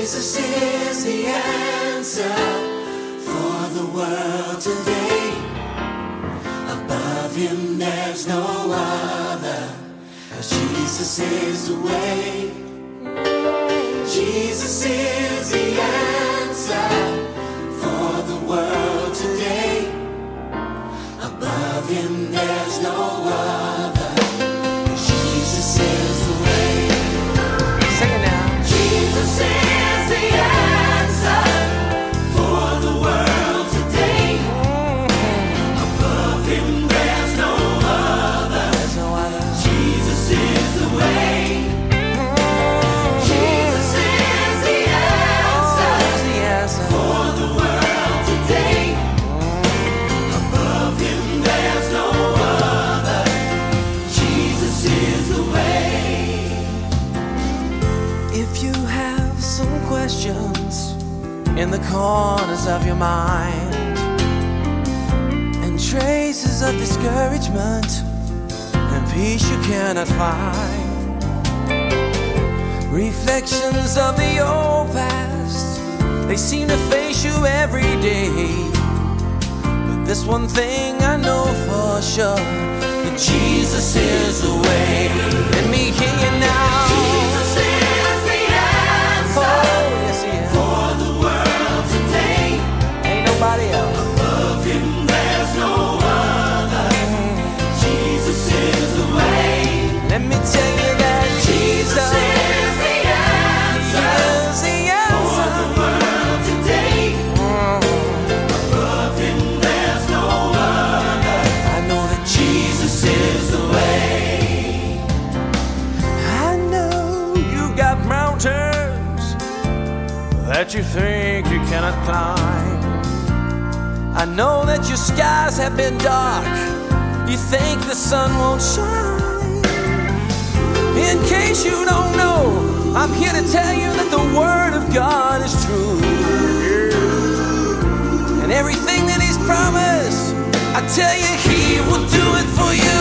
Jesus is the answer for the world today. Above him there's no other, 'cause Jesus is the way. Jesus is the answer for the world today. Above him there's no other, 'cause Jesus is the way. Sing it now. Jesus is the answer for the world today. Above him there's no other. Jesus is the way. Jesus is the answer for the world today. Above him there's no other. Jesus is the way. If you have some questions in the corners of your mind, and traces of discouragement and peace you cannot find, reflections of the old past, they seem to face you every day. But this one thing I know for sure, that Jesus is the way. Let me hear you now. Jesus is the answer for the world today. Ain't nobody else. Above him there's no other. Jesus is the way. Let me tell you that Jesus is the answer is the for the answer. world today. Above him there's no other. I know that Jesus is the way. I know you got mountains that you think you cannot climb. I know that your skies have been dark. You think the sun won't shine. In case you don't know, I'm here to tell you that the Word of God is true. And everything that He's promised, I tell you, He will do it for you.